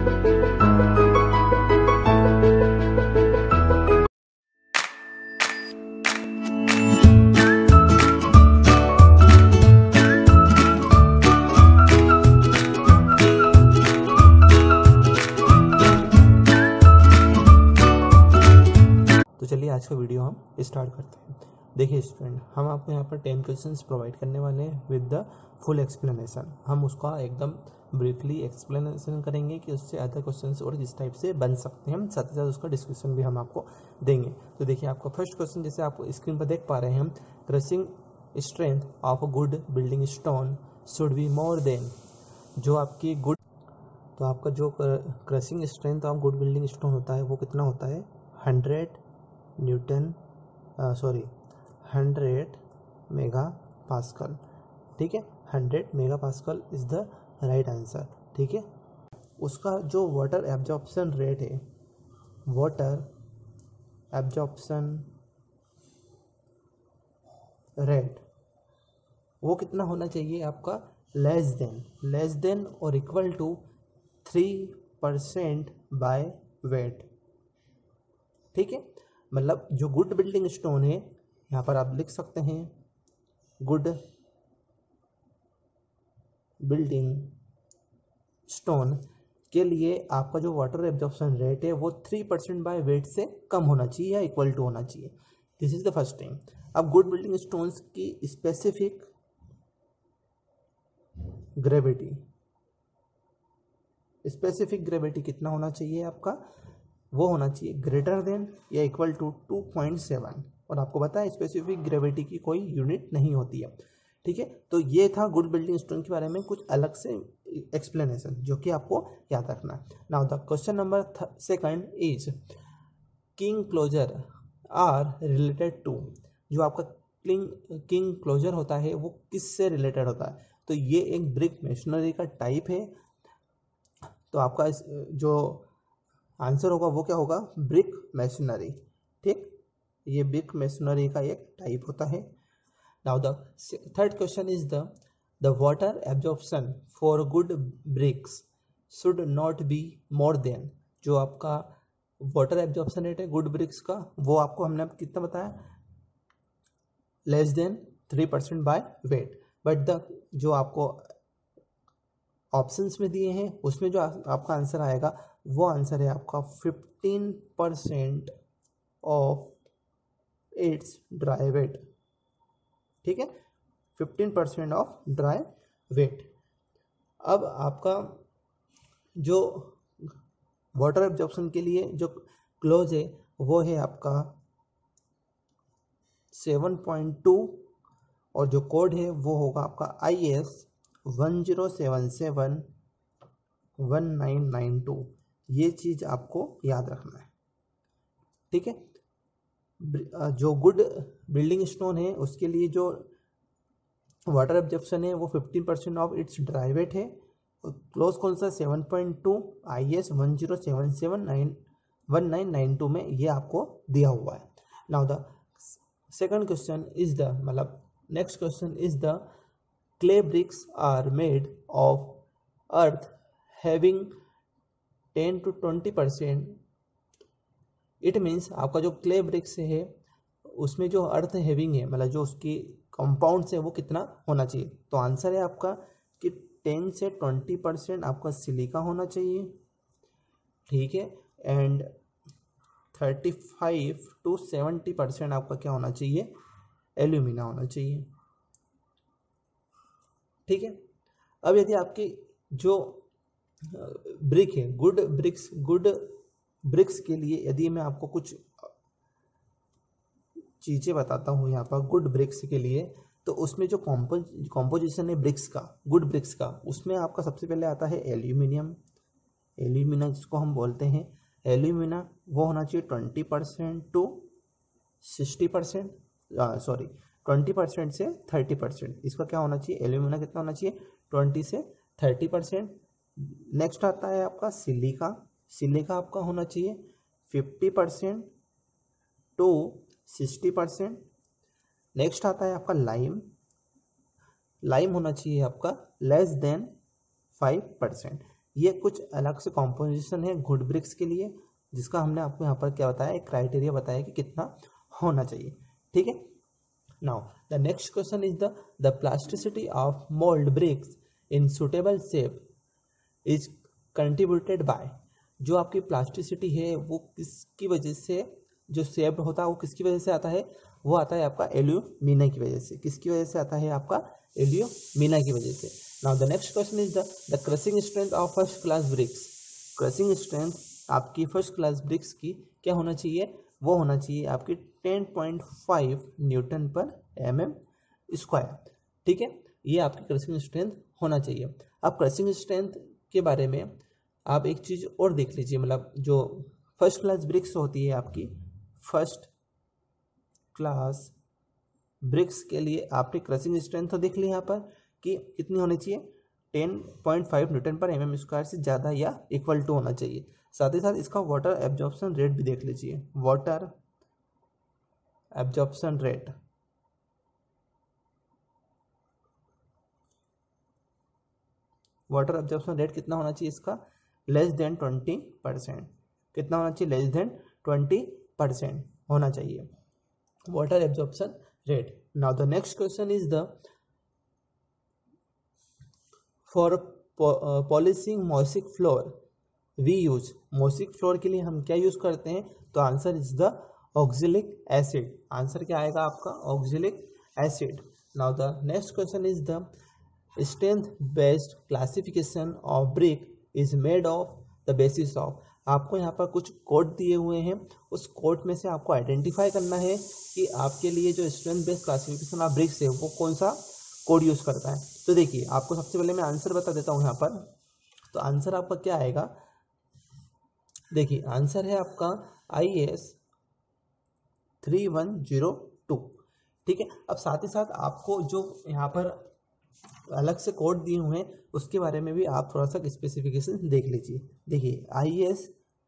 तो चलिए आज का वीडियो हम स्टार्ट करते हैं। देखिए स्टूडेंट, हम आपको यहाँ पर 10 क्वेश्चंस प्रोवाइड करने वाले हैं विद द फुल एक्सप्लेनेशन। हम उसका एकदम ब्रीफली एक्सप्लेनेशन करेंगे कि उससे अदर क्वेश्चंस और किस टाइप से बन सकते हैं। हम साथ ही साथ उसका डिस्क्रिप्शन भी हम आपको देंगे। तो देखिए आपका फर्स्ट क्वेश्चन, जैसे आप स्क्रीन पर देख पा रहे हैं, हम crushing strength of a good building stone should be more than, जो आपकी गुड, तो आपका जो crushing strength of good building stone होता है वो कितना होता है, 100 मेगा पास्कल। ठीक है, 100 mega pascal is the right answer. ठीक है, उसका जो वाटर एब्जॉर्प्शन रेट है, वाटर एब्जॉर्प्शन रेट, वो कितना होना चाहिए आपका, लेस देन और इक्वल टू 3% बाय वेट। ठीक है, मतलब जो गुड बिल्डिंग स्टोन है, यहाँ पर आप लिख सकते हैं गुड बिल्डिंग स्टोन के लिए आपका जो वाटर एब्जॉर्प्शन रेट है वो 3% बाय वेट से कम होना चाहिए या इक्वल टू होना चाहिए। This is the first thing. अब गुड बिल्डिंग स्टोन्स की स्पेसिफिक ग्रेविटी कितना होना चाहिए आपका, वो होना चाहिए ग्रेटर देन या इक्वल टू 2.7। और आपको पता है स्पेसिफिक ग्रेविटी की कोई यूनिट नहीं होती है। ठीक है, तो ये था गुड बिल्डिंग स्टोन के बारे में कुछ अलग से एक्सप्लेनेशन जो कि आपको याद रखना है। Now the question number second is king closer are related to, जो आपका किंग क्लोजर होता है वो किससे रिलेटेड होता है, तो ये एक ब्रिक मेशनरी का टाइप है। तो आपका जो आंसर होगा वो क्या होगा, ब्रिक मेशनरी। ठीक, ये ब्रिक मेशनरी का एक टाइप होता है। Now the third question is the water absorption for good bricks should not be more than, जो आपका वाटर एब्जॉर्प्शन रेट है गुड ब्रिक्स का, वो आपको हमने कितना बताया, less than 3% by weight. But the जो आपको ऑप्शंस में दिए हैं उसमें जो आपका आंसर आएगा वो आंसर है आपका 15% ऑफ इट्स ड्राई वेट। ठीक है, 15% ऑफ ड्राई वेट। अब आपका जो वाटर एब्जॉर्प्शन के लिए जो क्लोज है वो है आपका 7.2 और जो कोड है वो होगा आपका IS 10771992। ये चीज आपको याद रखना है। ठीक है, जो गुड बिल्डिंग स्टोन है उसके लिए जो वाटर एब्जॉर्प्शन है वो 15% ऑफ इट्स ड्राई वेट है। क्लोज कौन सा, 7.2 IS 10771992 में ये आपको दिया हुआ है। Now the second question is the, मतलब next question is the clay bricks are made of earth having 10 to 20%, it means आपका जो क्ले ब्रिक्स है उसमें जो अर्थ हैविंग है, मतलब जो उसकी कंपाउंड्स है वो कितना होना चाहिए, तो आंसर है आपका कि 10 से 20% आपका सिलिका होना चाहिए। ठीक है, एंड 35 to 70% आपका क्या होना चाहिए, एल्यूमिना होना चाहिए। ठीक है, अब यदि आपकी जो ब्रिक है गुड ब्रिक्स के लिए यदि मैं आपको कुछ चीज़ें बताता हूँ यहाँ पर गुड ब्रिक्स के लिए, तो उसमें जो कॉम्पोजिशन है ब्रिक्स का, गुड ब्रिक्स का, उसमें आपका सबसे पहले आता है एल्यूमिना जिसको हम बोलते हैं एल्यूमिना, वो होना चाहिए 20% to 60%, सॉरी 20% से 30%। इसका क्या होना चाहिए, एल्यूमिना कितना होना चाहिए, 20 से 30%। नेक्स्ट आता है आपका सिलिका आपका होना चाहिए 50% to 60%। नेक्स्ट आता है आपका लाइम होना चाहिए आपका लेस देन 5%। ये कुछ अलग से कॉम्पोजिशन है गुड ब्रिक्स के लिए, जिसका हमने आपको यहाँ पर क्या बताया, एक क्राइटेरिया बताया कि कितना होना चाहिए। ठीक है, now the next question is the plasticity of mould bricks in suitable shape is contributed by. जो आपकी प्लास्टिसिटी है वो किसकी वजह से, जो शेप होता है वो किसकी वजह से आता है, वो आता है आपका एल्यूमिना की वजह से। किसकी वजह से आता है, आपका एल्यूमिना की वजह से। Now the next question is the crushing strength of first class bricks. Crushing strength आपकी फर्स्ट क्लास ब्रिक्स की क्या होना चाहिए, वो होना चाहिए आपकी 10.5 न्यूटन पर mm स्क्वायर। ठीक है, ये आपकी क्रशिंग स्ट्रेंथ होना चाहिए। अब क्रशिंग स्ट्रेंथ के बारे में आप एक चीज़ और देख लीजिए, मतलब जो फर्स्ट क्लास ब्रिक्स होती है आपकी, फर्स्ट क्लास ब्रिक्स के लिए आपने क्रशिंग स्ट्रेंथ तो देख लिया यहाँ पर कि कितनी होनी चाहिए, 10.5 न्यूटन पर mm स्क्वायर से ज़्यादा या इक्वल टू होना चाहिए। साथ ही साथ इसका वाटर एब्जॉर्प्शन रेट भी देख लीजिए, water absorption rate, water absorption rate कितना होना चाहिए इसका, लेस देन 20%। कितना होना चाहिए, लेस देन 20% होना चाहिए water absorption rate. Now the next question is the for polishing mosaic floor we use. Mosaic floor के लिए हम क्या यूज करते हैं, तो answer is the oxalic acid. Answer क्या आएगा आपका, oxalic acid. Now the next question is the strength based classification of brick is made of the basis of. आपको यहाँ पर कुछ कोड दिए हुए हैं, उस कोड में से आपको आइडेंटिफाई करना है कि आपके लिए जो strength based classification of bricks है वो कौन सा कोड यूज करता है। तो देखिए, आपको सबसे पहले मैं आंसर बता देता हूँ यहाँ पर। तो आंसर आपका क्या आएगा, देखिए आंसर है आपका IS 3102। ठीक है, अब साथ ही साथ आपको जो यहाँ पर अलग से कोड दिए हुए हैं उसके बारे में भी आप थोड़ा सा स्पेसिफिकेशन देख लीजिए। देखिए IS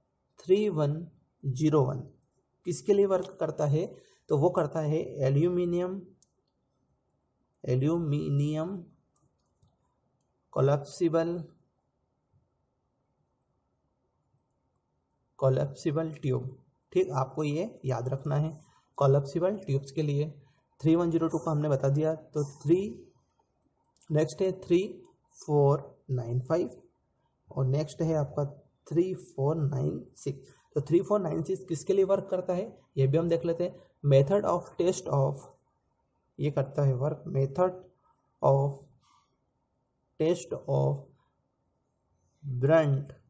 3101 किसके लिए वर्क करता है, तो वो करता है एल्यूमिनियम कोलैप्सिबल ट्यूब। ठीक, आपको ये याद रखना है, कोलैप्सिबल ट्यूब्स के लिए 3102 को हमने बता दिया। तो 3 नेक्स्ट है 3495 और नेक्स्ट है आपका 3496। तो 3496 किसके लिए वर्क करता है ये भी हम देख लेते हैं। मेथड ऑफ टेस्ट ऑफ, ये करता है work method of test of blunt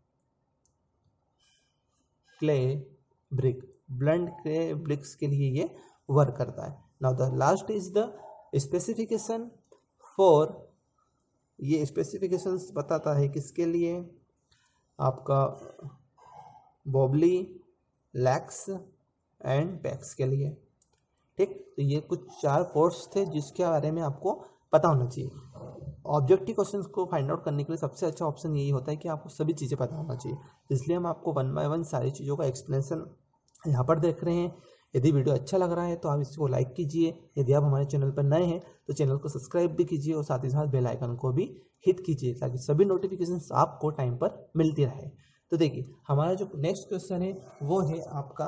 clay brick. Blunt clay bricks के लिए ये वर्क करता है। Now the last is the specification for, ये स्पेसिफिकेशंस बताता है किसके लिए, आपका बॉबली, लैक्स एंड पैक्स के लिए। ठीक, तो ये कुछ 4 कोर्स थे जिसके बारे में आपको पता होना चाहिए। ऑब्जेक्टिव क्वेश्चंस को फाइंड आउट करने के लिए सबसे अच्छा ऑप्शन यही होता है कि आपको सभी चीज़ें पता होना चाहिए, इसलिए हम आपको 1 बाय 1 सारी चीज़ों का एक्सप्लेनेशन यहाँ पर देख रहे हैं। यदि वीडियो अच्छा लग रहा है तो आप इसको लाइक कीजिए, यदि आप हमारे चैनल पर नए हैं तो चैनल को सब्सक्राइब भी कीजिए और साथ ही साथ बेल आइकन को भी हिट कीजिए ताकि सभी नोटिफिकेशंस आपको टाइम पर मिलती रहे। तो देखिए, हमारा जो नेक्स्ट क्वेश्चन है वो है आपका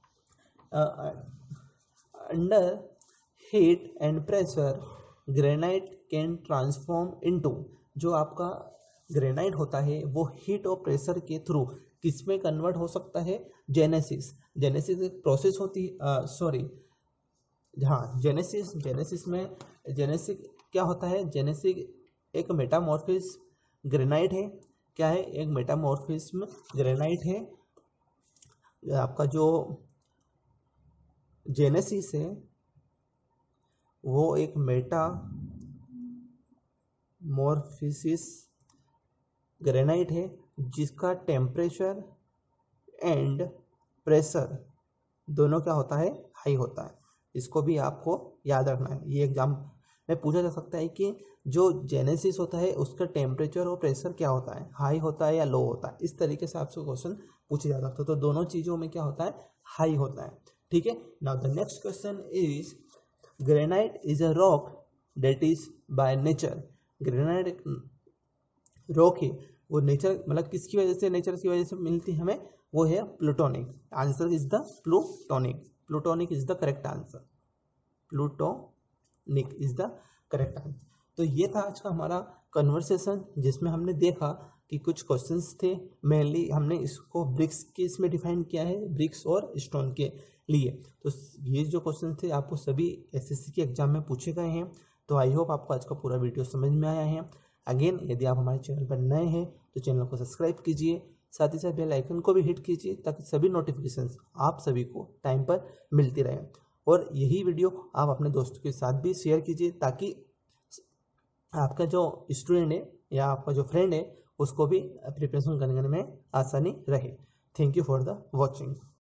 under heat and pressure granite can transform into. जो आपका ग्रेनाइट होता है वो हीट और प्रेशर के थ्रू किस में कन्वर्ट हो सकता है, जेनेसिस। जेनेसिस एक प्रोसेस होती है, सॉरी हाँ, जेनेसिस में जेनेसिस क्या होता है, जेनेसिस एक मेटामॉर्फिज्म ग्रेनाइट है। क्या है, एक मेटामॉर्फिज्म ग्रेनाइट है। आपका जो जेनेसिस है वो एक मेटामॉर्फिसिस ग्रेनाइट है जिसका टेम्परेचर एंड प्रेशर दोनों क्या होता है, हाई होता है। इसको भी आपको याद रखना है। ये एग्जाम में पूछा जा सकता है कि जो जेनेसिस होता है उसका टेम्परेचर और प्रेशर क्या होता है, हाई होता है या लो होता है। इस तरीके से आपसे क्वेश्चन पूछे जा सकते हैं। तो दोनों चीज़ों में क्या होता है, हाई होता है। ठीक है, now the next question is granite is a rock that is by nature. Granite एक रॉक है वो नेचर मतलब किसकी वजह से, नेचर की वजह से मिलती है हमें, वो है plutonic. Answer is the plutonic. Plutonic is the correct answer. Plutonic is the correct answer. तो ये था आज का हमारा कन्वर्सेशन, जिसमें हमने देखा कि कुछ क्वेश्चंस थे, मेनली हमने इसको ब्रिक्स के इसमें डिफाइन किया है, ब्रिक्स और स्टोन के लिए। तो ये जो क्वेश्चन थे आपको सभी एसएससी के एग्जाम में पूछे गए हैं। तो आई होप आपको आज का पूरा वीडियो समझ में आया है। अगेन यदि आप हमारे चैनल पर नए हैं तो चैनल को सब्सक्राइब कीजिए, साथ ही साथ बेल आइकन को भी हिट कीजिए ताकि सभी नोटिफिकेशंस आप सभी को टाइम पर मिलती रहे। और यही वीडियो आप अपने दोस्तों के साथ भी शेयर कीजिए ताकि आपका जो स्टूडेंट है या आपका जो फ्रेंड है उसको भी प्रिपरेशन करने में आसानी रहे। Thank you for the watching.